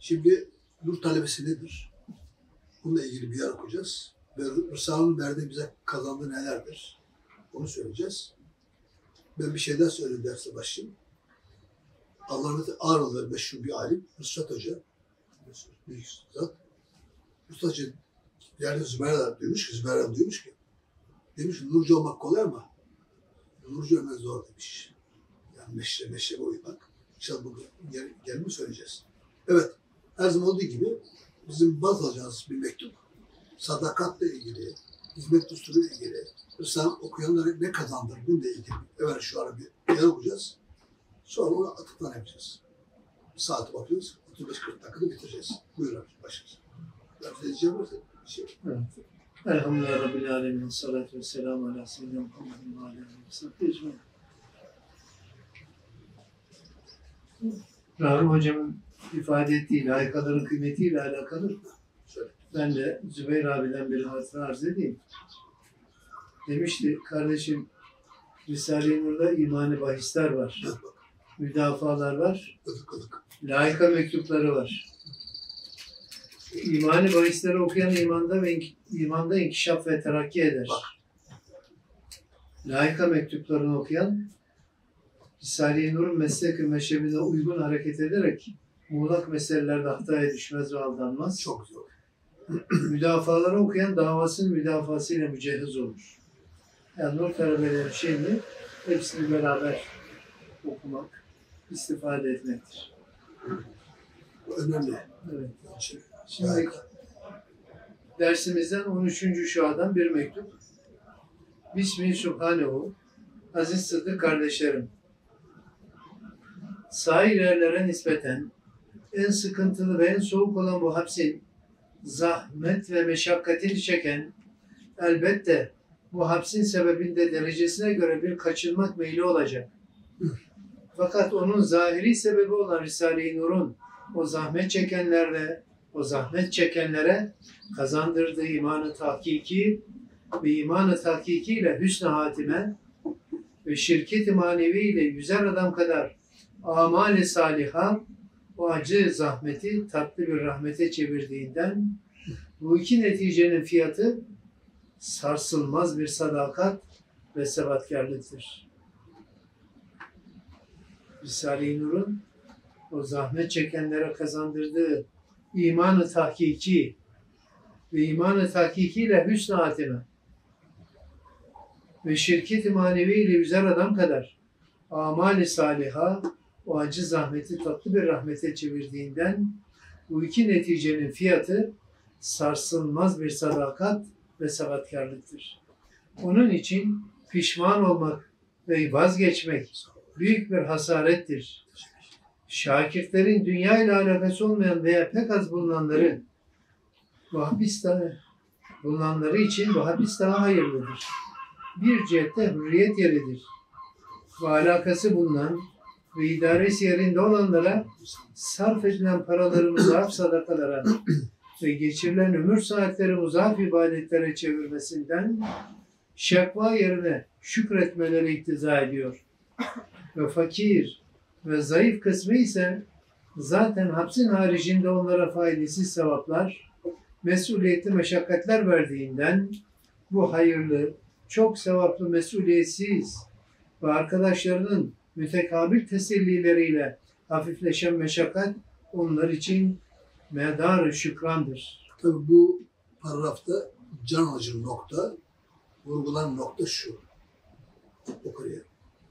Şimdi nur talebesi nedir? Bununla ilgili bir yer okuyacağız. Ve Risale'nin verdiği bize kazandığı nelerdir? Onu söyleyeceğiz. Ben bir şeyden söyleyeyim derse başlayayım. Allah'ın rahmeti Ağrılı meşhur bir alim, Rüşvet Hoca. Büyük zat. Rüşvet Hoca yani Zübeyir'den duymuş ki, demiş nurcu olmak kolay ama nurcu olmak zor demiş. Yani meşrebe uymak. İnşallah bugün gelimi söyleyeceğiz. Evet, her zaman olduğu gibi bizim baz alacağımız bir mektup, sadakatle ilgili, hizmet düsturuyla ilgili, Risale okuyanlara ne kazandır bununla ilgili. Evet, şu ara bir yer okuyacağız. Sonra ona atıklar yapacağız. Bir saate bakıyoruz, 35-40 dakikada bitireceğiz. Buyurun, başlayalım. Ben diyeceğim varsa bir şey. Evet. Elhamdülillah Rabbil Alemin. Salatu ve selamu ala seyyidina Muhammedin ve aleyhi ve sellem. Rahim Hocam'ın ifade ettiği layıkaların kıymetiyle alakalı. Ben de Zübeyir abiden bir hatıra arz edeyim. Demişti, kardeşim Risale-i Nur'da imani bahisler var. Müdafalar var. Layıka mektupları var. İmani bahisleri okuyan imanda inkişaf ve terakki eder. Layıka mektuplarını okuyan Risale-i Nur'un meslek ve meşrebine uygun hareket ederek muğlak meselelerde hataya düşmez ve aldanmaz. Çok zor. Müdafaları okuyan davasının müdafasıyla mücehhez olur. Yani Nur talebeleri şeyini hepsini beraber okumak, istifade etmektir. Bu önemli. Evet. Şimdi dersimizden 13. şuadan bir mektup. Bismillah Subhanehu, aziz Sıddık kardeşlerim. Sahil yerlere nispeten en sıkıntılı ve en soğuk olan bu hapsin zahmet ve meşakkatini çeken, elbette bu hapsin sebebinde derecesine göre bir kaçınmak meyli olacak. Fakat onun zahiri sebebi olan Risale-i Nur'un o zahmet çekenlere kazandırdığı imanı tahkiki ve imanı tahkikiyle hüsnü hatime ve şirket-i manevi ile 100'er adam kadar amali saliha o acı zahmeti tatlı bir rahmete çevirdiğinden bu iki neticenin fiyatı sarsılmaz bir sadakat ve sebatkarlıktır. Risale-i Nur'un o zahmet çekenlere kazandırdığı imanı tahkiki ve imanı tahkikiyle hüsnü hatime ve şirket-i manevi ile 100'er adam kadar amali saliha o acı zahmeti tatlı bir rahmete çevirdiğinden bu iki neticenin fiyatı sarsılmaz bir sadakat ve sebatkarlıktır. Onun için pişman olmak ve vazgeçmek büyük bir hasarettir. Şakirtlerin dünya ile alakası olmayan veya pek az bulunanları için bu hapis daha hayırlıdır. Bir cihette hürriyet yeridir. Ve alakası bulunan ve idaresi yerinde olanlara sarf edilen paraları muzaf sadakalara ve geçirilen ömür saatleri muzaf ibadetlere çevirmesinden şekva yerine şükretmeleri iktiza ediyor. Ve fakir ve zayıf kısmı ise zaten hapsin haricinde onlara faydasız sevaplar, mesuliyetli meşakkatler verdiğinden bu hayırlı, çok sevaplı mesuliyetsiz ve arkadaşlarının mütekabil tesellileriyle hafifleşen meşakkat onlar için medar-ı şükrandır. Tabii bu paragrafta can alıcı nokta, vurgulan nokta şu. Okuyor.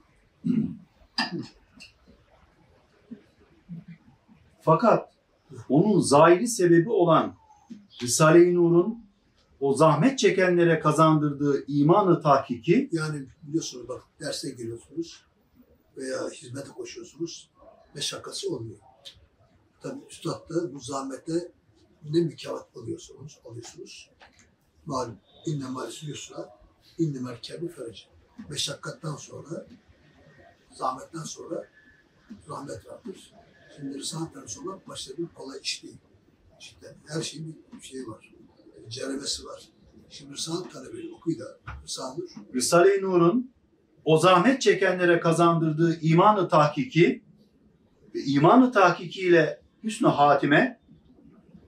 Fakat onun zahiri sebebi olan Risale-i Nur'un o zahmet çekenlere kazandırdığı imanı tahkiki, yani biliyorsunuz bak derse geliyorsunuz veya hizmete koşuyorsunuz, meşakkatı olmuyor. Tabii üstad da bu zahmette ne mükafat alıyorsunuz. Malum inne malisi yusra, inne merkebi ferece. Meşakkattan sonra, zahmetten sonra rahmet vardır. Şimdi Risale'den sonra başladığı kolay iş değil. Cidden her şeyin bir şeyi var. Ceremesi var. Şimdi Risale talebeyi okuyu da Risale-i Nur'un o zahmet çekenlere kazandırdığı imanı tahkiki ve imanı tahkiki ile hüsnü hatime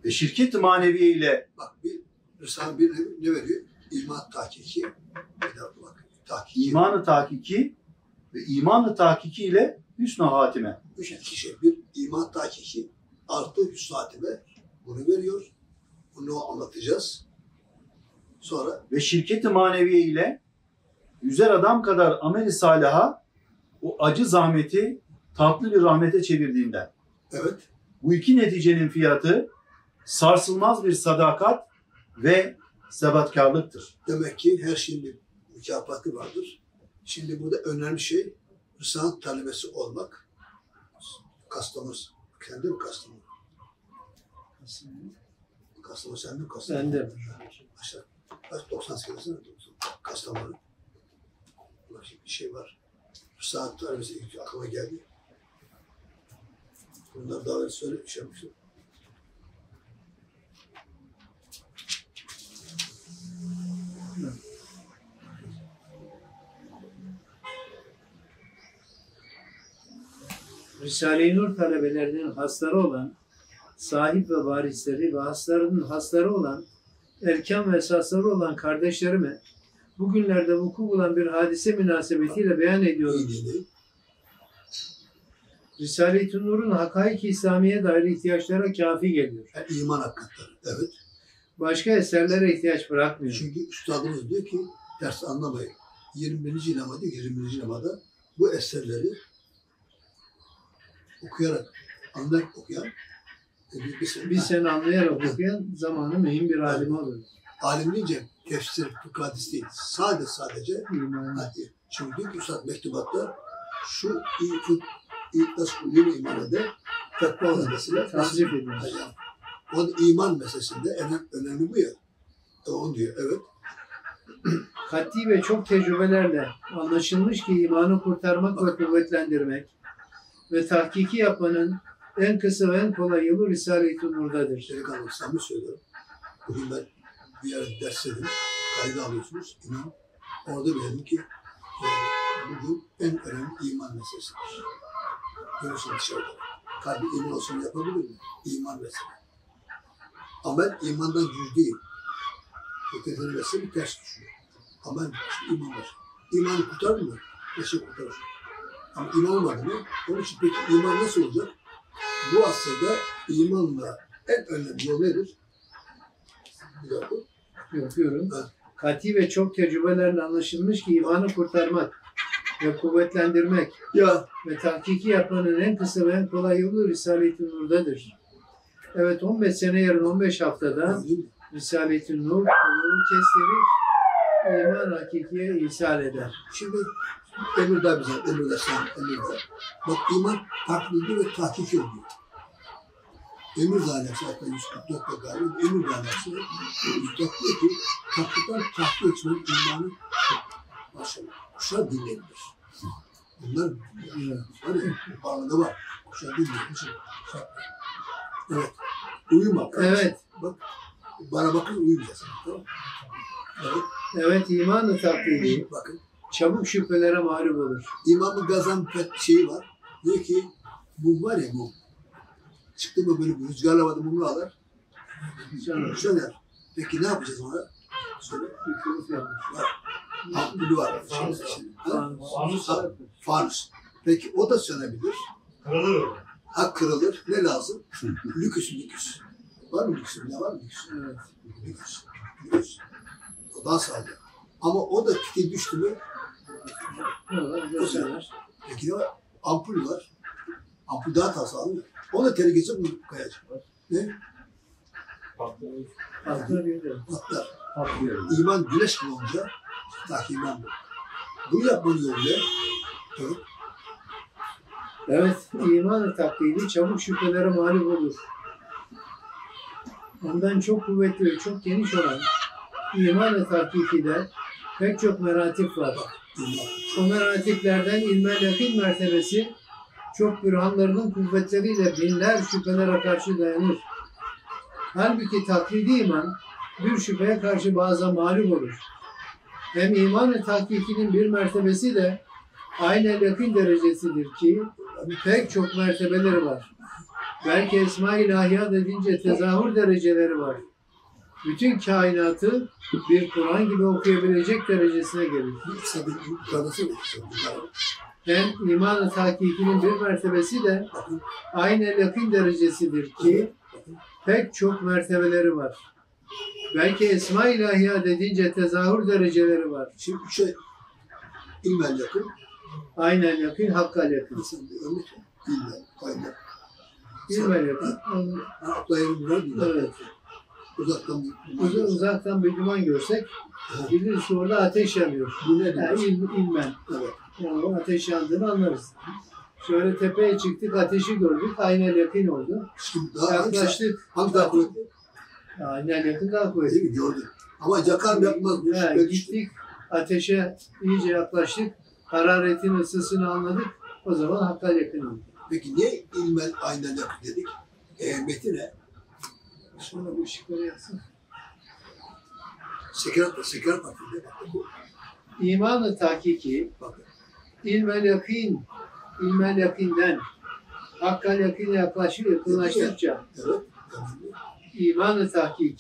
ve şirket-i maneviye ile Bak bir Risale bir ne veriyor? İman tahkiki. Bir daha bak. Tahkiki. imanı tahkiki ve imanı tahkiki ile hüsnü hatime. İki şey. Bir iman tahkiki artı hüsnü hatime. Bunu veriyor. Bunu anlatacağız. Sonra Ve şirket-i maneviye ile 100'er adam kadar amel-i salaha o acı zahmeti tatlı bir rahmete çevirdiğinden. evet. Bu iki neticenin fiyatı sarsılmaz bir sadakat ve sebatkarlıktır. Demek ki her şeyin bir mükafatı vardır. Şimdi burada önemli şey Risale talebesi olmak. Kastamonu. Kendi mi Kastamonu? Kastamonu sende mi Kastamonu? Ben de. Aşağı. Kaç 98 sene Kastamonu. Bak şimdi bir şey var. Risale talebesi ilk aklıma geldi. Bunlar daha önce söylemiş yapmışım. Risale-i Nur talebelerinin hasları olan sahip ve varisleri ve haslarının hasları olan erkan ve esasları olan kardeşlerime bugünlerde vuku bulan bir hadise münasebetiyle beyan ediyorum. İyi değil. Risale-i Nur'un hakaik-i İslamiye dair ihtiyaçlara kafi geliyor. Yani iman hakikatleri. Evet. Başka eserlere ihtiyaç bırakmıyor. Çünkü üstadımız diyor ki ders anlamayın. 21. lemada, 21. lemada bu eserleri okuyarak, anlayarak okuyan Bir sene anlayarak okuyan zamanı mühim bir alim olur. alim deyince tefsir, fıkıh, hadis değil. Sadece İman. çünkü diyor ki Üstad mektubatta şu nasıl uyum iman eder, fetva mesela Tavzif ediyor. o da iman meselesinde önemli bu ya. Onu diyor, evet. Kat'i ve çok tecrübelerle anlaşılmış ki imanı kurtarmak ve kuvvetlendirmek ve tahkiki yapmanın en kısa ve en kolay yolu Risale-i Nur'dadır. Delikanlı samimi söylüyorum. Bugün ben bir yerde ders dedim, kaydı alıyorsunuz. İnan, orada bilelim ki bugün en önemli iman meselesidir. Görüyorsun dışarıda. Kalbi iman olsun yapabilir mi? İman meselesi. Ama ben imandan cüz değil. Ötefeni mesela bir ters düşüyor. Ama ben iman var. İmanı kurtarır mı? Ne şey kurtarır. Ama iman olmadı mı? Onun için peki iman nasıl olacak? Bu asırda imanla en önemli yol nedir? Bir dakika. Yapıyorum. Evet. Kat'i ve çok tecrübelerle anlaşılmış ki imanı kurtarmak ve kuvvetlendirmek Ya ve tahkiki yapmanın en kısa ve en kolay yolu Risale-i Nur'dadır. Evet, 15 sene yarın 15 haftada Risale-i Nur yolu kestirir, iman hakikiye ihsal eder. şimdi Emirdağ bize, Emirdağ. Bak iman taklidi ve tahkiki oluyor. Emirdağ alakası hatta 144'te galiba Emirdağ alakası 144 diyor ki taklitten tahkik etmenin imanı maşallah kuşa dinlenilir. Bunlar var ya, bağlamada var. Kuşa dinlenilir. Evet. Uyumak. Evet. Bak, bana bakın uyumayacağız. Tamam. Evet. Evet, iman-ı taklidi Bakın. çabuk şüphelere mağlup olur. İmam-ı Gazan şeyi var. Diyor ki mum var ya mum. Çıktı mı böyle bir rüzgarla havada mumu alır. Söner. Peki ne yapacağız ona? Söyle. Ampulü var. Fanus. Peki o da sönebilir. Kırılır. Ha kırılır. Ne lazım? Lüküs. Var mı lüküs? Ne var mı lüküs? Evet. Lüküs. O daha sağlıklı. Ama o da pike düştü mü? Peki ne var? Ampul var. Ampul daha tasarlı. O da tehlikesi bunu kayacak. Ne? Patlar. İman güneş gibi olunca tahki iman bu. Bunu yapmanın yolu ne? Evet. Evet, iman-ı taklidi çabuk şüphelere mağlup olur. Ondan çok kuvvetli ve çok geniş olan iman-ı tahkikide pek çok meratip var. O meratiplerden ilmel yakın mertebesi çok bürhanlarının kuvvetleriyle binler şüphelere karşı dayanır. Halbuki taklidi iman bir şüpheye karşı bazen mağlup olur. Hem iman-ı tahkikinin bir mertebesi de aynı yakın derecesidir ki pek çok mertebeleri var. Belki Esma-i İlahiyat edince tezahür dereceleri var. Bütün kainatı bir Kur'an gibi okuyabilecek derecesine gelir. Hem iman-ı tahkikinin bir mertebesi de aynel yakın derecesidir ki pek çok mertebeleri var. Belki Esma-i İlahiyat edince tezahür dereceleri var. Şimdi üç şey ilmel yakın. Aynen yakın, hakkal yakın. Mesela bir örnek ilmel, aynen. İlmel yakın. Atlayalım bunlar değil. Evet. Uzaktan Uzaktan bir duman görsek biliriz orada ateş yanıyor. Bu ne Yani demek? ilmen. Evet. Yani o ateş yandığını anlarız. Şöyle tepeye çıktık, ateşi gördük. Aynel yakın oldu. Şimdi daha Yaklaştık. hangi daha kuvvetli? Aynel yakın daha Değil kuvvetli. mi? Gördüm. Ama yakar yapmaz. Bu Ha, şüphe düştü. gittik, ateşe iyice yaklaştık. Hararetin ısısını anladık. O zaman hakkal yakın oldu. Peki niye ilmel aynen yakın dedik? Ehemmiyeti ne? Sonra bu ışıkları yaksın. Sekerat var. Bakın. İman-ı tahkiki, Bakın. ilmel yakından hakkal yakına yakınlaştıkça Evet. iman-ı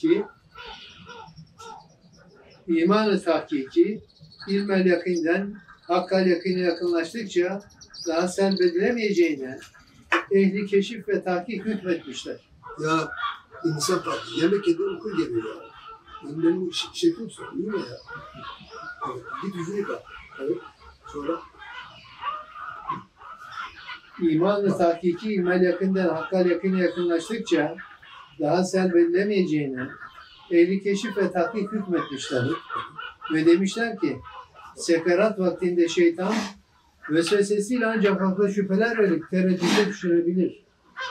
tahkiki ilmel yakından hakkal yakına yakınlaştıkça daha selbedilemeyeceğine ehli keşif ve tahkik hükmetmişler. Ya insan farklı. Yemek yedi uyku geliyor ya. Benim şeklim sorun. İyi mi ya? Evet. Git yüzünü yıka. Evet. Sonra İman-ı tahkiki ilmel yakından hakkal yakına yakınlaştıkça daha selbedilemeyeceğine ehli keşif ve tahkik hükmetmişler. Ve demişler ki sekerat vaktinde şeytan vesvesesiyle ancak akla şüpheler verip tereddüte düşürebilir.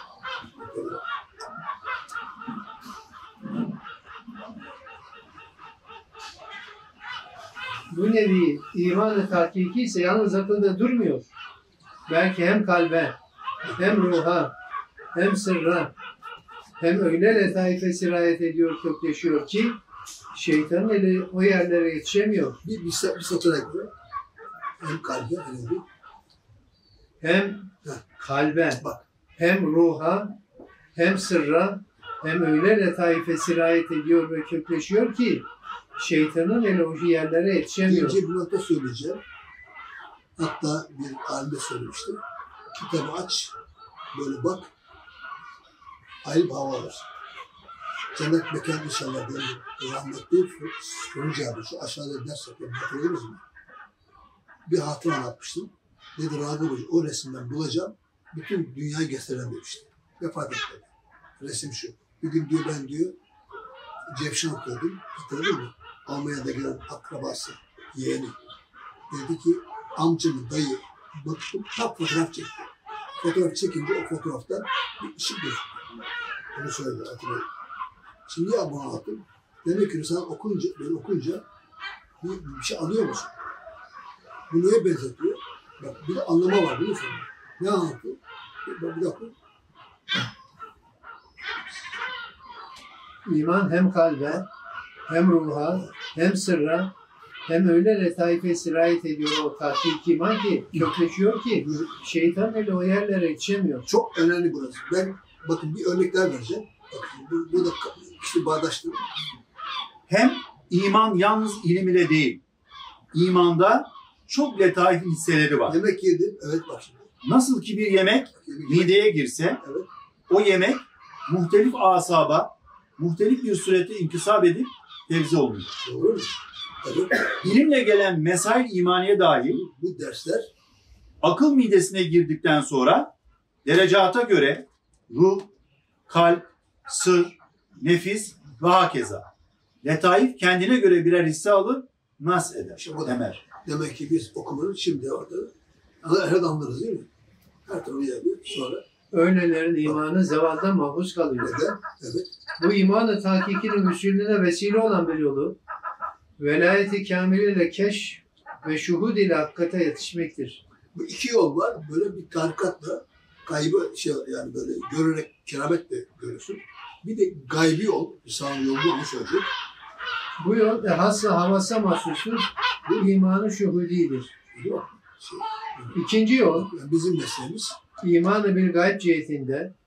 Bu nevi iman-ı tahkiki ise yalnız akılda durmuyor. Belki hem kalbe, hem ruha, hem sırra, hem öyle letaife sirayet ediyor, kökleşiyor ki şeytanın eli o yerlere yetişemiyor. bir satıra göre hem kalbe hem de Hem kalbe, bak. hem ruha, hem sırra, hem öyle letaife sirayet ediyor ve kökleşiyor ki şeytanın eli o yerlere yetişemiyor. İnce bir nokta söyleyeceğim. Hatta bir alimde söylemişti. Kitabı aç, böyle bak, ayrı bir hava alır. Cennet mekan inşallah benim rahmetli sonucu abi. Şu aşağıda ders yapıyorum. Hatırlıyorsunuz mu? Bir hatıra anlatmıştım. Dedi Ragıp Hoca, o resimden bulacağım. Bütün dünyayı gösteren demişti. Vefat etti. Resim şu. Bir gün diyor ben diyor Cevşen okuyordum. Hatırladın mı? Almanya'da gelen akrabası, yeğeni. Dedi ki amcamın dayı bakıp tam fotoğraf çekti. Fotoğraf çekince o fotoğraftan bir ışık gözüktü. Onu söyledi hatırlıyorum. Şimdi ya bunu anlattım. Demek ki sen okuyunca bir şey alıyor musun? Bu neye benzetiyor? Bak bir de anlama var biliyor musun? Ne anlatıyor? Bir dakika. İman hem kalbe, hem ruha, hem sırra, hem öyle letaife sirayet ediyor o tahkik iman ki, kökleşiyor ki şeytan eli o yerlere yetişemiyor. Çok önemli burası. Ben bakın bir örnekler vereceğim. Bakın bu da işte bağdaştırma. Hem iman yalnız ilim ile değil, imanda çok letaif hisseleri var. Yemek yedim. Evet bak şimdi. Nasıl ki bir yemek mideye girse, Evet. o yemek muhtelif asaba, muhtelif bir surette inkısap edip tevzi oluyor. Doğru mu? Evet. İlimle gelen mesail imaniye dahil Bu dersler akıl midesine girdikten sonra derecata göre ruh, kalp, sır, nefis ve hakeza. Letaif kendine göre birer hisse alır, nas eder, İşte bu da. emer. demek ki biz okumanın şimdi orada. Her anlarız değil mi? Her türlü yapıyor. Sonra Öylelerin imanı zevaldan mahfuz kalıyor. neden? Evet. Bu iman-ı tahkikinin müsülüne vesile olan bir yolu, velayeti kamiliyle keşf ve şuhud ile hakikate yetişmektir. Bu iki yol var. Böyle bir tarikatla gaybı yani böyle görerek kerametle görürsün. Bir de gaybi yol. İnsanın yolu onu söyleyecek. Bu yol hassa havasa mahsustur. Bu imanı şuhudidir. Değil mi? İkinci yol, Yani bizim mesleğimiz imanı bil gayb cihetinde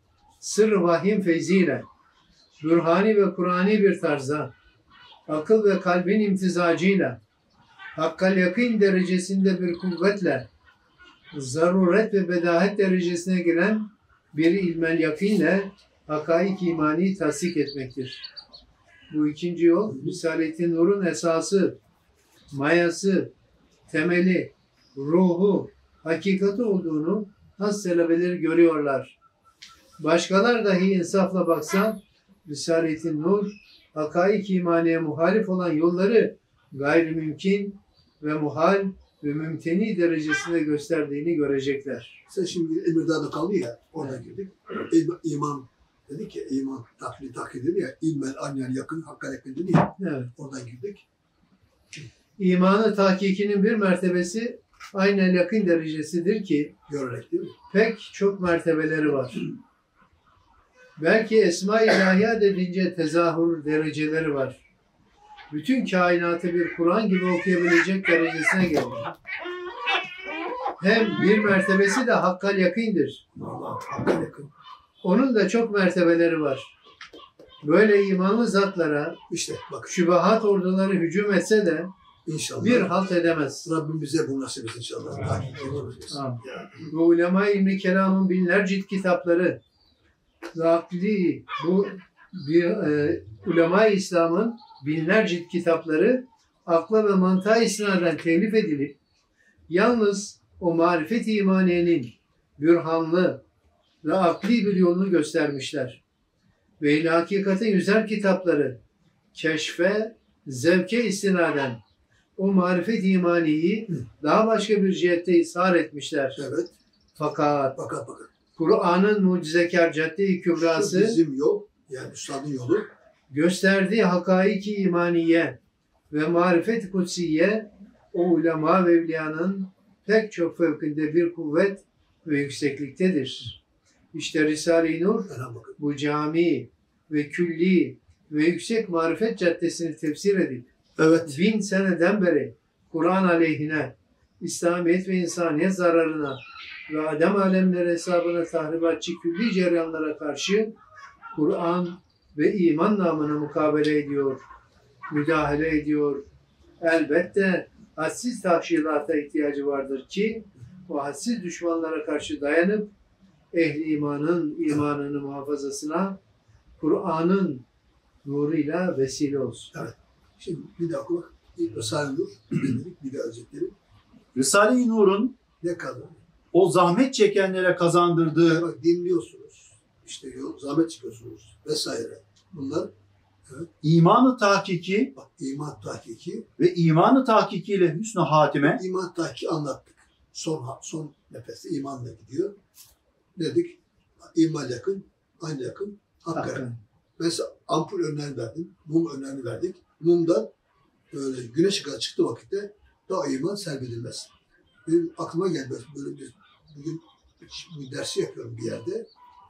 sır-ı vahim feyziyle, bürhani ve Kur'ani bir tarzda, akıl ve kalbin imtizacıyla, hakkal yakın derecesinde bir kuvvetle, zaruret ve bedahet derecesine gelen bir ilmel yakînle hakaik imani tasdik etmektir. Bu ikinci yol, Risalet-i Nur'un esası, mayası, temeli, ruhu, hakikati olduğunu has talebeleri görüyorlar. Başkalar dahi insafla baksa, Risalet-i Nur, hakaik imaniye muhalif olan yolları gayrimümkün ve muhal ve mümteni derecesinde gösterdiğini görecekler. Sen şimdi Emirdağ'da kaldı ya, orada girdik. İman dedik ya, iman taklit dedi ya, ilmel anyan yakın, hakka yakın dedi ya, Evet. oradan girdik. İmanı tahkikinin bir mertebesi aynen yakın derecesidir ki Görerek değil mi? pek çok mertebeleri var. Belki Esma-i İlahiye dedince tezahür dereceleri var. Bütün kainatı bir Kur'an gibi okuyabilecek derecesine geldi. Hem bir mertebesi de hakkal yakındır. Allah hakka yakın. Onun da çok mertebeleri var. Böyle imanlı zatlara İşte bak şübahat orduları hücum etse de inşallah bir halt edemez. Rabbim bize bu nasip etsin inşallah. Takip ediyoruz. Amin. Ve ulema ilmi kelamın binlerce cilt kitapları ve akli bu ulema-i İslam'ın binlerce cilt kitapları akla ve mantığa istinaden telif edilip yalnız o marifet-i imaniyenin bürhanlı ve akli bir yolunu göstermişler. Ve ile hakikatin yüzer kitapları keşfe, zevke istinaden o marifet-i imaniyi daha başka bir cihette ishar etmişler. Evet. Fakat Fakat Kur'an'ın mucizekar cadde-i kübrası bizim yol, yani üstadın yolu gösterdiği hakaiki imaniye ve marifet-i kutsiye o ulema ve evliyanın pek çok fevkinde bir kuvvet ve yüksekliktedir. İşte Risale-i Nur bakın. bu cami ve külli ve yüksek marifet caddesini tefsir edip Evet. 1000 seneden beri Kur'an aleyhine, İslamiyet ve insaniyet zararına ve Adem alemleri hesabına tahribatçı külli ceryanlara karşı Kur'an ve iman namına mukabele ediyor, müdahale ediyor. Elbette hadsiz tahşilata ihtiyacı vardır ki o hadsiz düşmanlara karşı dayanıp ehli imanın imanını muhafazasına Kur'an'ın nuruyla vesile olsun. Şimdi bir daha oku bak. Risale-i Nur dedik, bir daha özetleyelim. Risale-i Nur'un Ne kadar? o zahmet çekenlere kazandırdığı Bak dinliyorsunuz. İşte yol, zahmet çıkıyorsunuz vesaire. Bunlar imanı tahkiki bak iman tahkiki. ve imanı tahkikiyle hüsnü hatime İman tahkiki anlattık. Son nefeste imanla gidiyor. Dedik iman yakın, aynı yakın, hakka yakın. Mesela ampul örneğini verdim, mum örneğini verdik. Mumdan böyle güneş kadar çıktığı vakitte daima serpilmez. Benim aklıma geldi böyle bugün bir dersi yapıyorum bir yerde.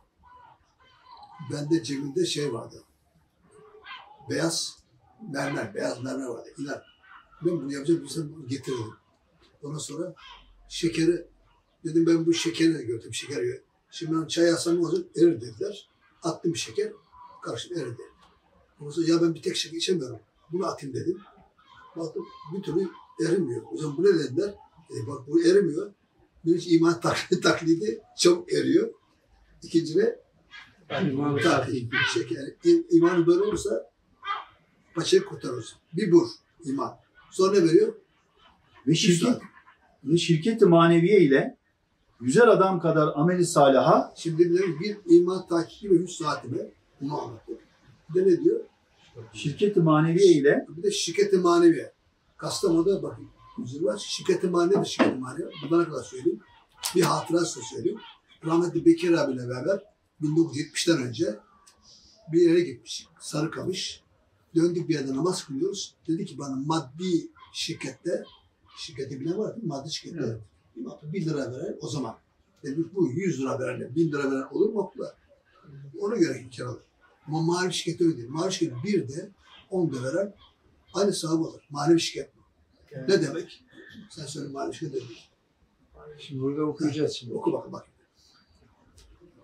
Bende cebimde şey vardı. Beyaz mermer vardı. İnan. Ben bunu yapacağım, bir insan bunu getirdim. Ondan sonra şekeri, dedim ben bu şekeri gördüm, şekeri. Şimdi ben çay alsam ne olacak? Erir dediler. Attım şeker, karışık eridi. Ondan sonra ya ben bir tek şeker içemiyorum. Bunu atayım dedim. Baktım bir türlü erimiyor. O zaman bu ne dediler? Bak bu erimiyor. Birinci iman taklidi çok eriyor. İkinci ne? İman Taklidi. Şeker. İmanı böyle olursa paçayı kurtarırız. Bir bur iman. Sonra ne veriyor? ve şirket-i maneviye ile yüzer adam kadar ameli salaha Şimdi bir iman tahkiki ve 100 saatime bunu anlattık. Bir de ne diyor? şirket-i maneviye ile Bir de şirket-i maneviye. Kastamonu'da bakın. Huzur var. Şirket-i maneviye ve şirket-i maneviye. Bunlara kadar söyleyeyim. Bir hatıra size söyleyeyim. Rahmetli Bekir abiyle beraber 1970'ten önce bir yere gitmiş. Sarıkamış. Döndük bir yerde namaz kılıyoruz. Dedi ki bana maddi şirketi bilen var değil mi? Maddi şirkette. Evet. 1 lira veren o zaman. Dedik bu 100 lira veren, 1000 lira veren olur mu okula? Ona göre kiralar. Ama manevi şirketi öyle değil. Manevi şirketi bir de 10 da veren aynı sahibi olur. Manevi şirket bu. Evet. Ne demek? Sen söyle manevi şirket demek. Şimdi burada okuyacağız şimdi. Oku bak.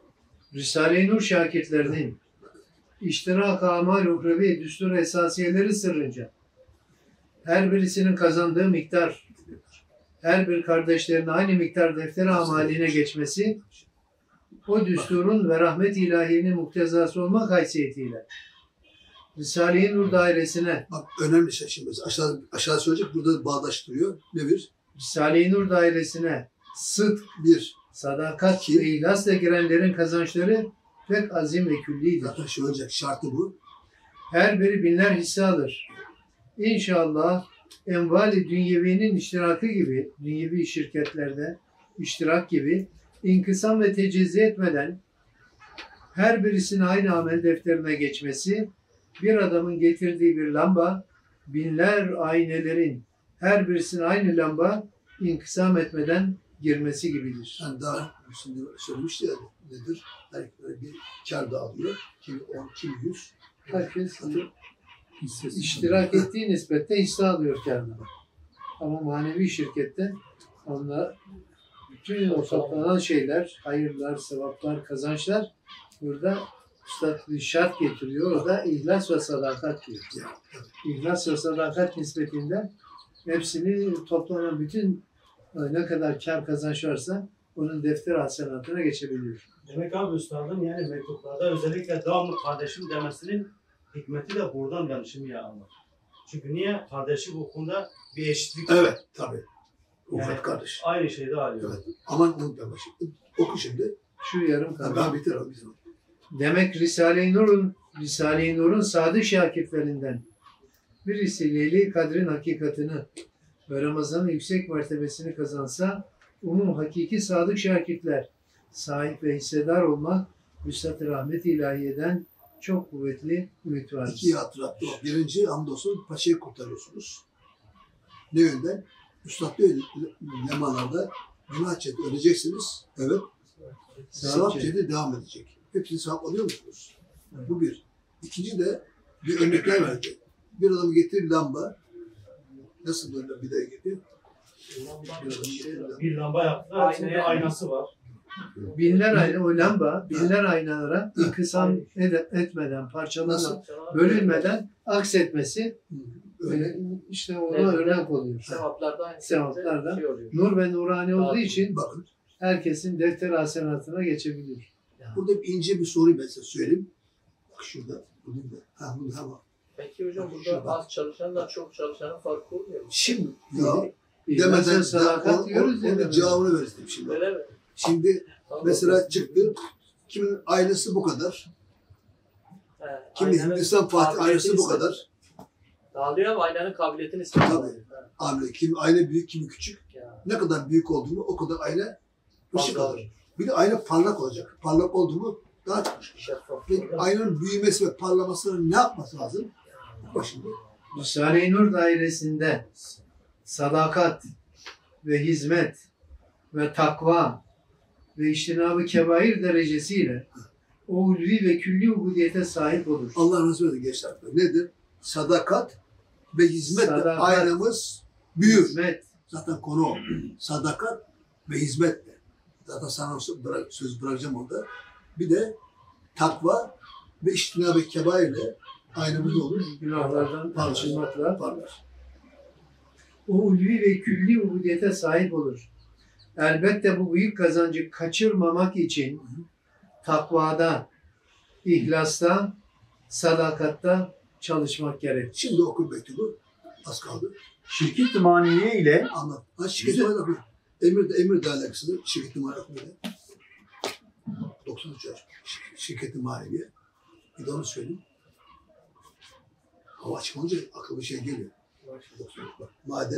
Risale-i Nur şakirtlerinin iştirak amal uhrevi düstur esasiyeleri sırrınca her birisinin kazandığı miktar, her bir kardeşlerine aynı miktar defteri amaline geçmesi, o düsturun ve rahmet ilahiyenin muktezası olmak haysiyetiyle Risale-i Nur dairesine, Bak önemli şey şimdi. Aşağı söyleyecek, burada bağdaştırıyor. Ne bir? Risale-i Nur dairesine sıdk, Bir. sadakat İki. ve ihlasla girenlerin kazançları pek azim ve küllidir. Zaten söyleyecek şartı bu. Her biri binler hisse alır. İnşallah envali dünyevinin iştirakı gibi, dünyevi şirketlerde iştirak gibi inkısam ve tecezzi etmeden her birisinin aynı amel defterine geçmesi, bir adamın getirdiği bir lamba, binler aynelerin her birisinin aynı lamba inkısam etmeden girmesi gibidir. Yani daha şimdi söylemişti ya, nedir? Her bir kar dağılıyor. Kimi 10, kimi 100. Herkes iştirak ettiği nispette hisse alıyor kârına. Ama manevi şirkette onlar bütün o toplanan şeyler, hayırlar, sevaplar, kazançlar burada Üstad bir şart getiriyor. O da ihlas ve sadakat diyor. İhlas ve sadakat nispetinde hepsini toplanan bütün ne kadar kâr kazanç varsa onun defter hasenatına geçebiliyor. Demek abi üstadın yani mektuplarda özellikle devamlı kardeşim demesinin hikmeti de buradan ben şimdi anladım. Çünkü niye? Kardeşlik hukukunda bir eşitlik. Evet, tabii. Ufak Yani kardeş. aynı şeyde alıyor. Evet. Aman unutma şimdi. Oku şimdi. Şu yarım Ha, kaldı. ben bitirelim. Demek Risale-i Nur'un sadık şakirtlerinden birisi Leyli Kadr'in hakikatını ve Ramazan'ın yüksek mertebesini kazansa umum hakiki sadık şakirtler sahip ve hissedar olmak Üstad-ı Rahmet İlahiye'den çok kuvvetli ümit vardır. İki hatırlattı. Birinci hamdolsun paçayı kurtarıyorsunuz. Ne yönden? Üstad diyor lemalarda günah çekti öleceksiniz. Evet. Sevap çekti devam edecek. Hepsini sevap alıyor musunuz? Bu bir. İkinci de bir örnekler verdi. Bir adam getirdi lamba. Nasıl böyle bir de getirdi? Bir lamba yaptılar. Hepsinin aynası var. Binler ayna, o lamba binler aynalara inkısam etmeden, parçalanan, bölünmeden aksetmesi işte ona örnek oluyor. Sevaplardan Sevaplardan. şey oluyor. Nur ve nurani olduğu için Bakın. herkesin defter hasenatına geçebilir. Burada bir ince bir soruyu ben size söyleyeyim. Bak şurada. Bunu da. Ha bunu tamam. Peki hocam Şurada. burada az çalışanla çok çalışanın farkı olmuyor mu? Şimdi ya İhlas ve demeden sadakat diyoruz ya. onun cevabını veririz şimdi. Öyle mi? Şimdi mesela çıktı. Kimin ailesi bu kadar. He, Kimin aynanın Hindistan Fatih kabiliyetini ailesi bu istedim. kadar. Dağılıyor ama aynanın kabiliyetini Tabii. istedim. Aile, kim aile büyük, kimi küçük. Ya, Ne kadar büyük oldu mu o kadar aile ışık fazla alır. Bir de aile parlak olacak. Parlak oldu mu daha çok ışık. şeffaf. Ve aynenin büyümesi ve parlamasının ne yapması lazım? Başında. Risale-i Nur dairesinde sadakat ve hizmet ve takva ve iştinab-ı kebair derecesiyle o ulvi ve külli ubudiyete sahip olur. Allah razı olsun gençler. Nedir? Sadakat ve hizmetle Sadakat. aynamız büyür. Hizmet, Zaten konu o. Sadakat ve hizmetle. Zaten sana söz bırakacağım orada. Bir de takva ve iştinab-ı kebairle aynamız olur. günahlardan arınmakla Parlar. o ulvi ve külli ubudiyete sahip olur. Elbette bu büyük kazancı kaçırmamak için takvada, ihlasta, sadakatta çalışmak gerek. Şimdi oku mektubu. Az kaldı. Şirket-i maniye ile Anlat. Ha, şirket var. Emir de alakası. Şirket-i maniye. 93 yaş. Şirket-i maniye. Bir de onu söyleyeyim. Hava açık olunca aklıma bir şey geliyor. 93 bak.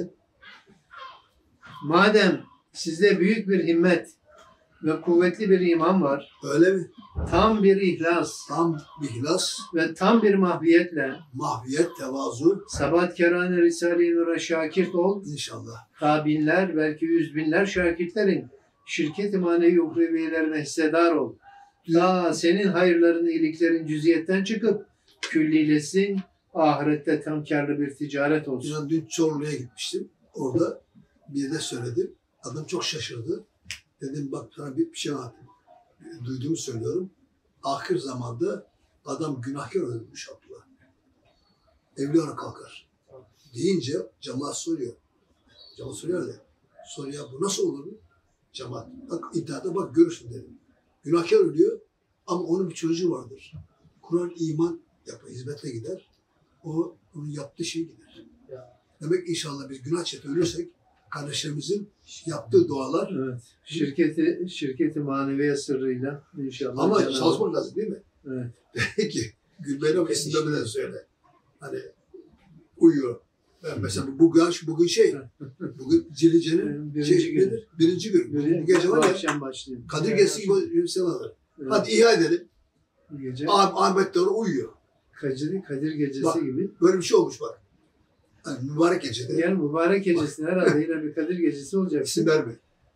Madem sizde büyük bir himmet ve kuvvetli bir iman var, Öyle mi? tam bir ihlas Tam bir ihlas, ve tam bir mahviyetle mahviyet, tevazu sabatkârâne Risale-i Nur'a şakirt ol, inşallah. ta binler belki yüz binler şakirtlerin şirket-i manevi uhreviyelerine hissedar ol. Ta senin hayırların, iyiliklerin cüziyetten çıkıp küllilesin, ahirette tam kârlı bir ticaret olsun. İnan dün Çorlu'ya gitmiştim. Orada bir de söyledim. Adam çok şaşırdı. Dedim bak sana bir şey anlatayım. Duyduğumu söylüyorum. ahir zamanda adam günahkar ölmüş Abdullah. Evli ona kalkar. Deyince cemaat soruyor. Cemaat soruyor da. Soruyor bu nasıl olur mu? Cemaat. Bak iddiada bak görürsün dedim. Günahkar ölüyor ama onun bir çocuğu vardır. Kur'an iman yapar, hizmetle gider. O onun yaptığı şey gider. Demek inşallah biz günah çete ölürsek kardeşlerimizin yaptığı dualar Evet. Şirketi maneviye sırrıyla inşallah. ama Cenab-ı- çalışmak lazım değil mi? Evet. Peki Gülbeyram isimde bile söyle. Hani uyuyor. Ben mesela bugün şey, bugün Cilice'nin Birinci gün. birinci gün. Bu gece Bu var ya, akşam başlıyor. Kadir Gecesi gibi var. Evet. Hadi ihya edelim. Bu gece Ahmet Doğru uyuyor. Kadir Gecesi Bak. gibi. Böyle bir şey olmuş bak. Yani mübarek gecede. Yani mübarek gecesinde herhalde yine bir Kadir Gecesi olacak. İsim verme.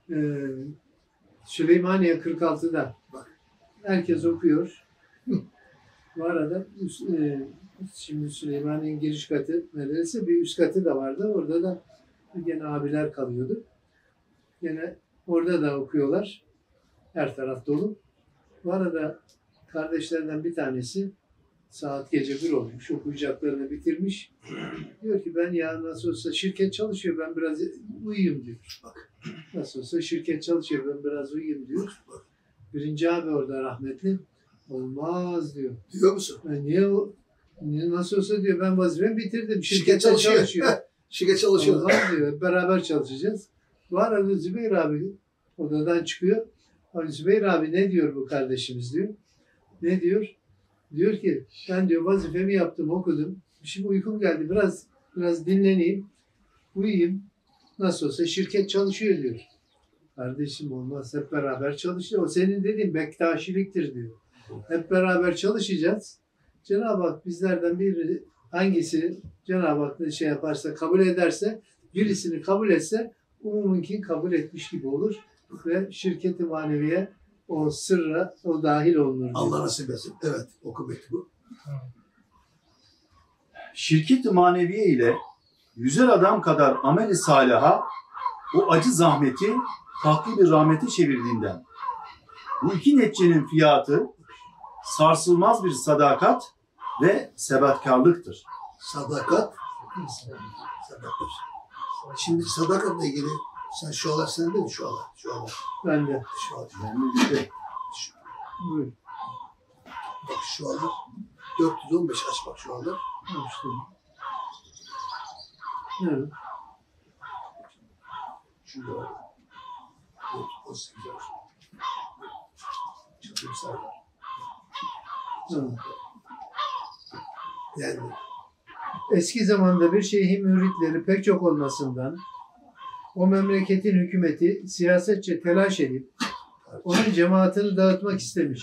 Süleymaniye 46'da. Bak. Herkes okuyor. Bu arada şimdi Süleymaniye'nin giriş katı neredeyse bir üst katı da vardı. Orada da gene abiler kalıyordu. Gene orada da okuyorlar. Her taraf dolu. Bu arada kardeşlerden bir tanesi saat gece 1 olmuş. Okuyacaklarını bitirmiş. Diyor ki ben ya nasıl olsa şirket çalışıyor ben biraz uyuyayım diyor. Bak. Nasıl olsa şirket çalışıyor ben biraz uyuyayım diyor. Birinci abi orada rahmetli. Olmaz diyor. Diyor musun? Niye nasıl olsa diyor ben vazifemi bitirdim. Şirket Şirkette çalışıyor. Şirket çalışıyor. Olmaz diyor. Hep beraber çalışacağız. Bu arada Zübeyir abi odadan çıkıyor. Abi Zübeyir abi ne diyor bu kardeşimiz diyor. Ne diyor? Diyor ki ben diyor vazifemi yaptım okudum. Şimdi uykum geldi biraz dinleneyim. Uyuyayım. Nasıl olsa şirket çalışıyor diyor. Kardeşim olmaz. Hep beraber çalışıyor. O senin dediğin bektaşiliktir diyor. Hep beraber çalışacağız. Cenab-ı Hak bizlerden biri hangisi Cenab-ı Hak şey yaparsa kabul ederse birisini kabul etse umumunki kabul etmiş gibi olur. Ve şirket-i maneviye o sırra o dahil olunur diyor. Allah nasip etsin. Evet. Oku bu. Şirket-i maneviye ile 100'er adam kadar ameli salaha o acı zahmeti tatlı bir rahmete çevirdiğinden bu iki neticenin fiyatı sarsılmaz bir sadakat ve sebatkarlıktır. Sadakat. Sadakat. Şimdi sadakatla ilgili sen şu alar sende mi şu alar? Şu alar. Ben de. Şu alar. Buyur. Bak şu alar. 415 aç bak şu alar. İşte. Evet. Şu alar. 418 var. Çatımsal var. Evet. Yani Eski zamanda bir şeyhin müritleri pek çok olmasından o memleketin hükümeti siyasetçe telaş edip onun cemaatini dağıtmak istemiş.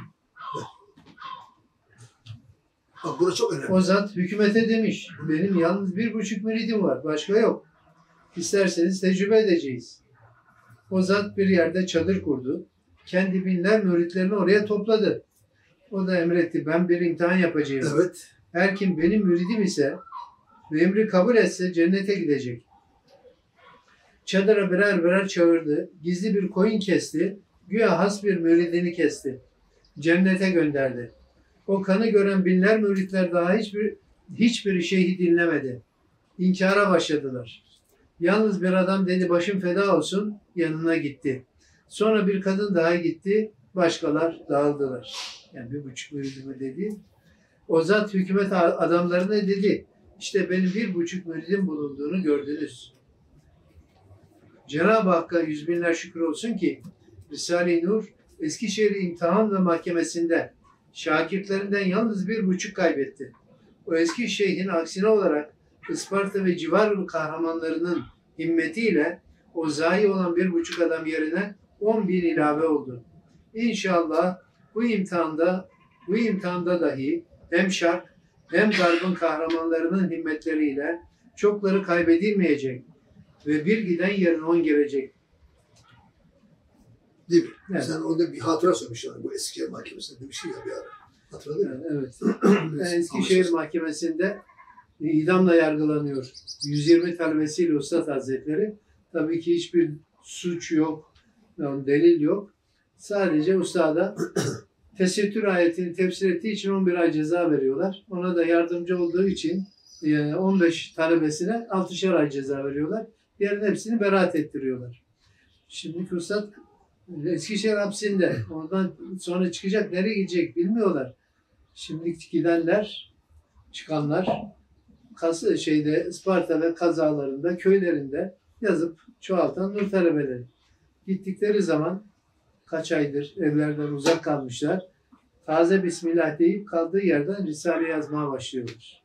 bak burası çok önemli. O zat hükümete demiş, benim yalnız 1,5 müridim var, başka yok. İsterseniz tecrübe edeceğiz. O zat bir yerde çadır kurdu. Kendi binler müritlerini oraya topladı. O da emretti, ben bir imtihan yapacağım. Evet. Her kim benim müridim ise ve emri kabul etse cennete gidecek. Çadıra birer birer çağırdı. Gizli bir koyun kesti. Güya has bir müridini kesti. Cennete gönderdi. O kanı gören binler müritler daha hiçbir şeyi dinlemedi. İnkara başladılar. Yalnız bir adam dedi başım feda olsun yanına gitti. Sonra bir kadın daha gitti. Başkalar dağıldılar. Yani 1,5 müridimi dedi. O zat hükümet adamlarına dedi. İşte benim 1,5 müridim bulunduğunu gördünüz. Cenab-ı Hakk'a yüz binler şükür olsun ki Risale-i Nur Eskişehir İmtihan ve Mahkemesi'nde şagirdlerinden yalnız 1,5 kaybetti. O eski şeyhin aksine olarak Isparta ve civar kahramanlarının himmetiyle o zayi olan 1,5 adam yerine 10.000 ilave oldu. İnşallah bu imtihanda dahi hem şark hem garbın kahramanlarının himmetleriyle çokları kaybedilmeyecek ve bir giden yerine 10 gelecek. Değil mi? Evet. Sen onda bir hatıra söylemiştin bu eski mahkemesinde demiştin ya bir ara. Hatırladın mı? Evet. Eskişehir Mahkemesi'nde idamla yargılanıyor. 120 talebesiyle Üstad Hazretleri. Tabii ki hiçbir suç yok, yani delil yok. Sadece ustada Tesettür ayetini tefsir ettiği için 11 ay ceza veriyorlar. Ona da yardımcı olduğu için 15 talebesine 6'şer ay ceza veriyorlar. Diğerinin hepsini beraat ettiriyorlar. Şimdi Üstad Eskişehir hapsinde. Oradan sonra çıkacak, nereye gidecek bilmiyorlar. Şimdi gidenler, çıkanlar Isparta ve kazalarında, köylerinde yazıp çoğaltan nur talebeleri. Gittikleri zaman kaç aydır evlerden uzak kalmışlar. Taze Bismillah deyip kaldığı yerden Risale yazmaya başlıyorlar.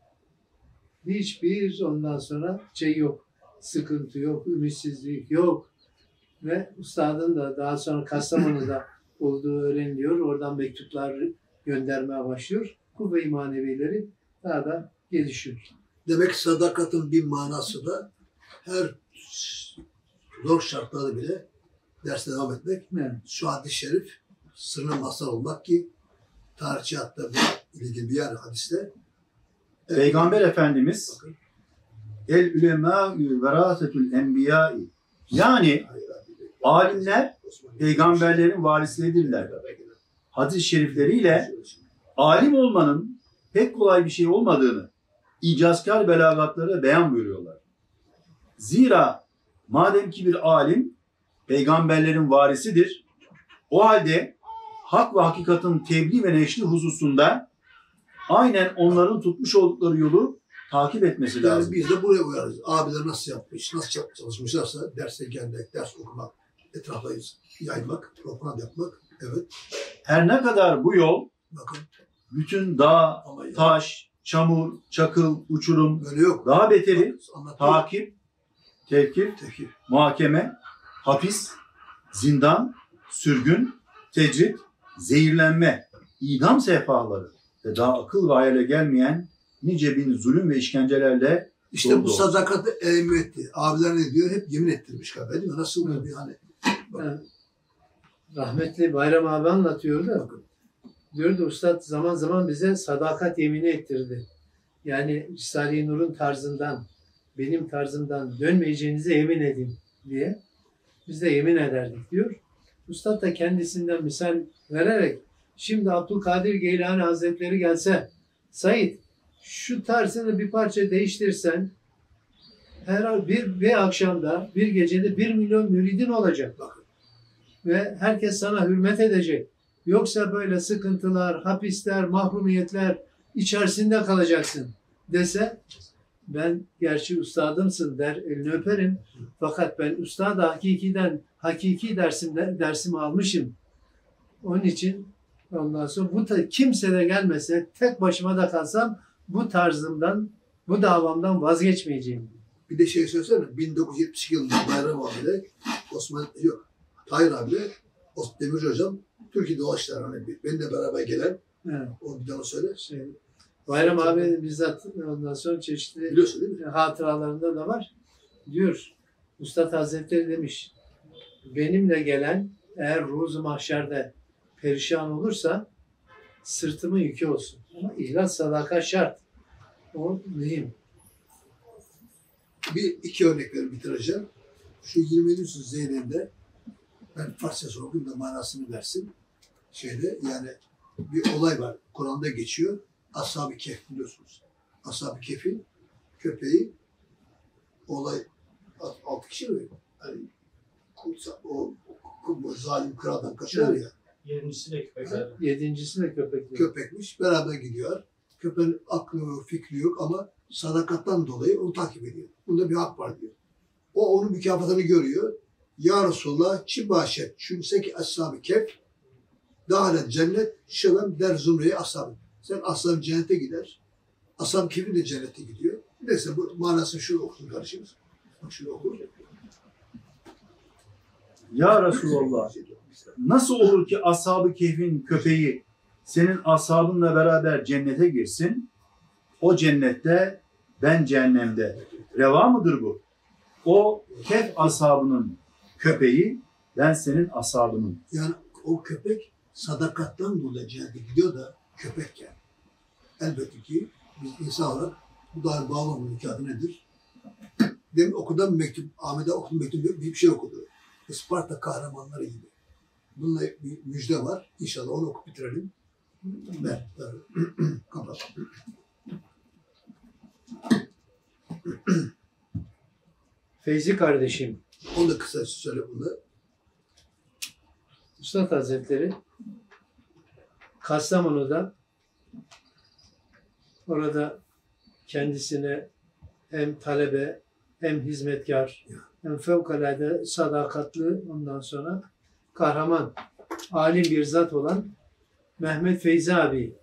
Hiçbir ondan sonra yok. Sıkıntı yok, ümitsizlik yok. Ve ustadın da daha sonra Kastamonu'da olduğu öğreniliyor. Oradan mektuplar göndermeye başlıyor. Kuvve-i manevileri daha da gelişiyor. Demek ki sadakatin bir manası da her zor şartlarda bile derse devam etmek. Evet. Şu hadis-i şerif sırrına mazhar olmak ki tarihçi hatta bu ilgili bir yer hadiste. Peygamber Efendimiz Bakın. el ulemâ verâsetül enbiyâi, yani alimler peygamberlerin varisleridirler. Hadis-i şerifleriyle alim olmanın pek kolay bir şey olmadığını icazkar belagatlara beyan buyuruyorlar. Zira madem ki bir alim peygamberlerin varisidir, o halde hak ve hakikatin tebliğ ve neşri hususunda aynen onların tutmuş oldukları yolu takip etmesi Yani lazım. biz de buraya uyarız. Abiler nasıl yapmış, nasıl çalışmışlarsa derse gelmek, ders okumak, etrafa yaymak, propaganda yapmak. Evet. Her ne kadar bu yol Bakın. bütün dağ, Ama taş, çamur, çakıl, uçurum, böyle yok. daha beteri Anlatıyor. takip, tevkif, Tekir. muhakeme, hapis, zindan, sürgün, tecrit, zehirlenme, idam sehpaları ve daha akıl ve hayale gelmeyen nice bin zulüm ve işkencelerle İşte dolu bu dolu. sadakati etti. Abiler ne diyor? Hep yemin ettirmiş galiba değil mi? Nasıl bir hani. Evet. Rahmetli Bayram abi anlatıyordu da, diyordu Üstad zaman zaman bize sadakat yemini ettirdi. Yani Risale-i Nur'un tarzından, benim tarzımdan dönmeyeceğinize yemin edin diye. Biz de yemin ederdik diyor. Üstad da kendisinden misal vererek, şimdi Abdülkadir Geylani Hazretleri gelse, Said şu tarzını bir parça değiştirsen, her bir akşamda, bir gecede 1 milyon müridin olacak. Bakın. Ve herkes sana hürmet edecek. Yoksa böyle sıkıntılar, hapisler, mahrumiyetler içerisinde kalacaksın dese, ben gerçi üstadımsın der, elini öperim. Fakat ben üstad hakiki dersimi almışım. Onun için ondan sonra kimse de gelmese, tek başıma da kalsam bu tarzımdan, bu davamdan vazgeçmeyeceğim. Bir de şey söylesene. 1972 yılında Bayram abiyle Tahir abiyle Demirci hocam Türkiye dolaştılar. Hani benimle beraber gelen. Evet. O bir daha söyle. Bayram abi bizzat ondan sonra çeşitli Biliyorsun değil mi? hatıralarında da var. Diyor, Üstad Hazretleri demiş, benimle gelen eğer ruzu mahşerde perişan olursa sırtımın yükü olsun. Ama ihlas, sadakat şart. O mühim. İki örnekleri bitireceğim. Şu 27. Zeynep'de ben Farsça okuyayım da manasını versin. Yani bir olay var. Kur'an'da geçiyor. Ashab-ı Kehf biliyorsunuz. Ashab-ı Kehf'in köpeği olay 6 kişi mi? Hani o zalim kraldan kaçıyor ya. Yedincisi de köpekler. Yedincisi de köpek. Köpekmiş. Beraber gidiyor. Köpeğin aklı yok, fikri yok ama sadakattan dolayı onu takip ediyor. Bunda bir hak var diyor. O onun mükafatını görüyor. Ya Resulallah çi başet çünseki ashab-ı kehf dâhale cennet şıven der zümreye ashab. Sen ashab cennete gider. Ashab-ı kehf'in de cennete gidiyor. Neyse bu manasını şunu okudum kardeşimiz. Bak şunu oku. Ya Resulallah, nasıl olur ki Ashab-ı Kehf'in köpeği senin ashabınla beraber cennete girsin? O cennette, ben cehennemde. Reva mıdır bu? O Kehf ashabının köpeği, ben senin ashabının. Yani o köpek sadakattan dolayı cennete gidiyor da köpek yani. Elbette ki biz insan olarak bu dair bağlamının kağıdı nedir? Demin okudan mektup, Ahmet'e okuduğum mektup bir şey okudu. Isparta kahramanları gibi. bununla bir müjde var. İnşallah onu okup bitirelim. Ver. Kapat. Feyzi kardeşim, Onu da kısa söyle bunu. Üstad Hazretleri Kastamonu'da orada kendisine hem talebe hem hizmetkar hem fevkalade sadakatli ondan sonra kahraman alim bir zat olan Mehmet Feyzi abi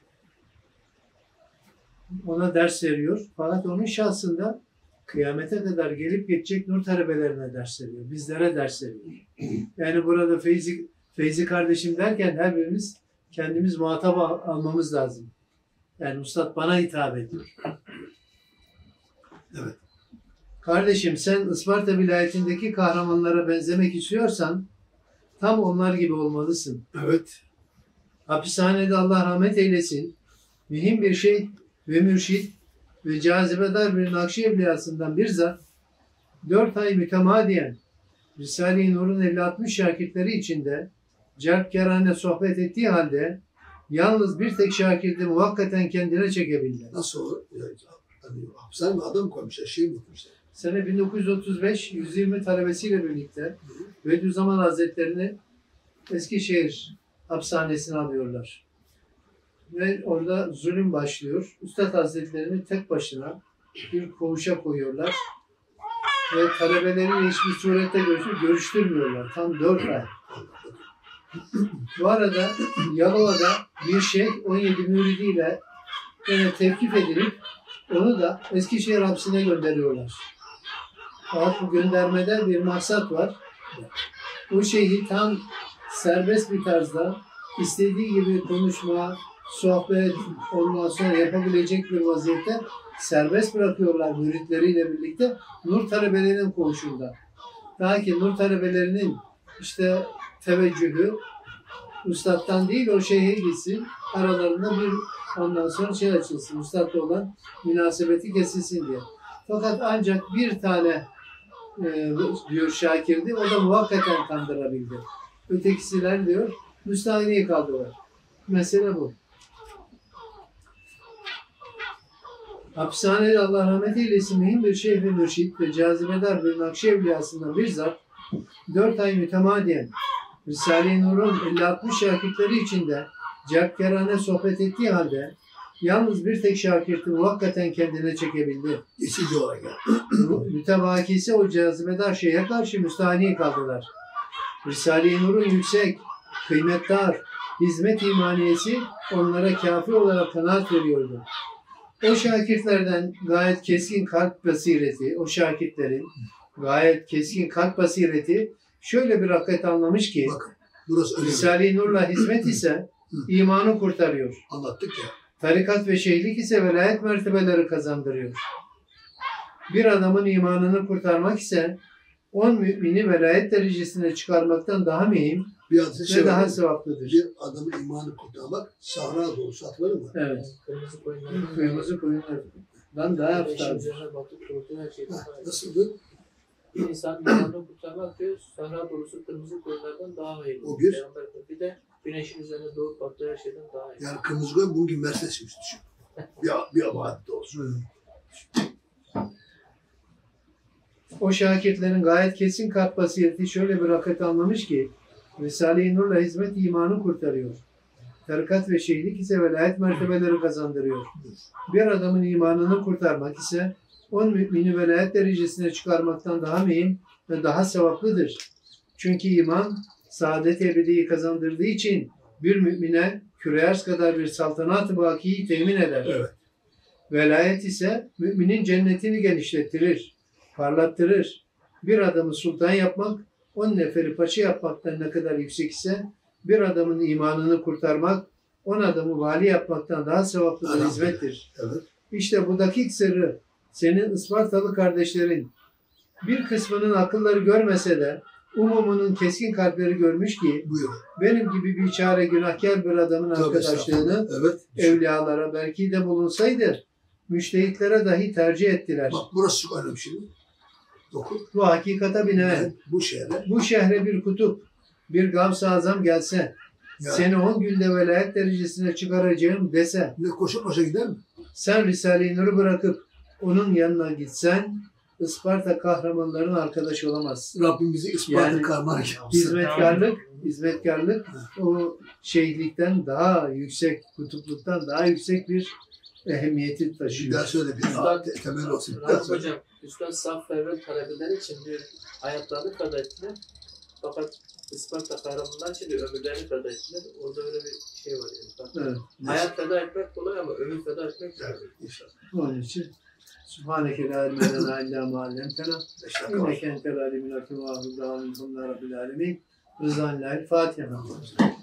ona ders veriyor. Fakat onun şahsında kıyamete kadar gelip geçecek nur talebelerine ders veriyor. Bizlere ders veriyor. Yani burada Feyzi kardeşim derken her birimiz kendimiz muhatap almamız lazım. Yani Üstad bana hitap ediyor. Evet. Kardeşim sen Isparta vilayetindeki kahramanlara benzemek istiyorsan tam onlar gibi olmalısın. Evet. Hapishanede Allah rahmet eylesin. Mühim bir şey ve mürşit ve cazibedar bir Nakşi evliyasından bir zat 4 ay mütemadiyen Risale-i Nur'un 50-60 şakirtleri içinde cerpkerane sohbet ettiği halde yalnız bir tek şakirti muvakkaten kendine çekebildi. Nasıl olur? Hani hapishane mi adam koymuşlar, şey mi koymuşlar? Sene 1935 120 talebesiyle birlikte Bediüzzaman Hazretleri'ni Eskişehir hapishanesine alıyorlar. Ve orada zulüm başlıyor. Üstad Hazretleri'ni tek başına bir koğuşa koyuyorlar. Ve talebeleriyle hiçbir surette görüştürmüyorlar. Tam 4 ay. Bu arada Yalova'da bir şeyh 17 müridiyle yine tevkif edilip onu da Eskişehir hapsine gönderiyorlar. Fakat bu göndermede bir maksat var. Bu şeyhi tam serbest bir tarzda istediği gibi konuşma, sohbet ondan sonra yapabilecek bir vaziyette serbest bırakıyorlar müritleriyle birlikte nur talebelerinin koğuşunda. Ta ki nur talebelerinin işte teveccühü Üstad'dan değil o şeyhe gitsin, aralarında bir ondan sonra şey açılsın, Üstad'la olan münasebeti kesilsin diye. Fakat ancak bir tane diyor şakirdi, o da muvakkaten kandırabildi. Ötekisiler diyor, müstahiniyi kaldılar. Mesele bu. Hapishanede Allah rahmet eylesin mühim bir şeyh ve mürşit ve cazibedar bir Nakşi evliyasından bir zat 4 ay mütemadiyen Risale-i Nur'un 50-60 şakirtleri içinde cerpkerane sohbet ettiği halde yalnız bir tek şakirti muvakkaten kendine çekebildi. Geçici olarak yani. Mütevakisi o cazibedar şeyhe karşı müstahni kaldılar. Risale-i Nur'un yüksek, kıymetdar, hizmet imaniyesi onlara kafi olarak kanaat veriyordu. O şakirtlerden gayet keskin kalp basireti, o şakirtlerin gayet keskin kalp basireti şöyle bir hakikat anlamış ki Bakın, burası öyle. Risale-i Nur'la hizmet ise imanı kurtarıyor. Anlattık ya. Tarikat ve şeyhlik ise velayet mertebeleri kazandırıyor. Bir adamın imanını kurtarmak ise 10 mümini velayet derecesine çıkarmaktan daha mühim Bir adı ve daha var. sevaplıdır. Bir adamın imanı kurtarmak sahra dolusu atları mı? Evet. Kırmızı koyunlardan Kırmızı koyunlardan daha Güneşin eftal. üzerine bakıp kurduğu her şeyden daha iyi. Nasıldı? Bir insan imanını kurtarmak diyor, sahra dolusu kırmızı koyunlardan daha hayırlı. O bir. Bir de güneşin üzerine doğup baktığı her şeyden daha iyi. Yani kırmızı koyun bugün Mercedes'miş düşün. Bir abahatte olsun. O şakirtlerin gayet kesin kalp basireti şöyle bir hakikat anlamış ki Risale-i Nur'la hizmet imanı kurtarıyor. Tarikat ve şeyhlik ise velayet mertebeleri kazandırıyor. Bir adamın imanını kurtarmak ise 10 mümini velayet derecesine çıkarmaktan daha mühim ve daha sevaplıdır. Çünkü iman saadet ebediyi kazandırdığı için bir mümine küre arz kadar bir saltanat-ı bakiyi temin eder. Evet. Velayet ise müminin cennetini genişlettirir, parlattırır. Bir adamı sultan yapmak, 10 neferi paşa yapmaktan ne kadar yüksek ise bir adamın imanını kurtarmak, 10 adamı vali yapmaktan daha sevaplı bir hizmettir. Evet. İşte bu dakik sırrı senin Ispartalı kardeşlerin bir kısmının akılları görmese de umumunun keskin kalpleri görmüş ki Buyur. benim gibi bir çare günahkar bir adamın Tabii, arkadaşlığını estağfurullah. Evet. evliyalara belki de bulunsaydı müştehitlere dahi tercih ettiler. Bak burası çok önemli şimdi. Dokun. Bu hakikata binaen Bu şehre bu şehre bir kutup, bir Gavs-ı Azam gelse, Ya. seni 10 günde velayet derecesine çıkaracağım dese, Ne koşa koşa gider mi? sen Risale-i Nur'u bırakıp onun yanına gitsen, Isparta kahramanların arkadaşı olamazsın. Rabbim bizi Isparta Yani kahramanı yapsın. Hizmetkarlık o şeyhlikten daha yüksek, kutupluktan daha yüksek bir ehemmiyeti Bir daha taşıyor. söyle bir Üstad- temel olsun. Bir daha Rahip söyle. Hocam, Üstad saf evvel talebeler için diyor, hayatlarını feda ettiler. Fakat Isparta kahramanlar için de ömürlerini feda ettiler. Orada öyle bir şey var yani. Bak, Evet. hayat feda etmek kolay ama ömür feda etmek zor. Evet, inşallah. Onun için Subhaneke la ilme lena illa ma allamtena Beş dakika var. inneke entel alimul hakim ve ahudâ minkum ya rabbil alemin. Rızan lâil Fatiha.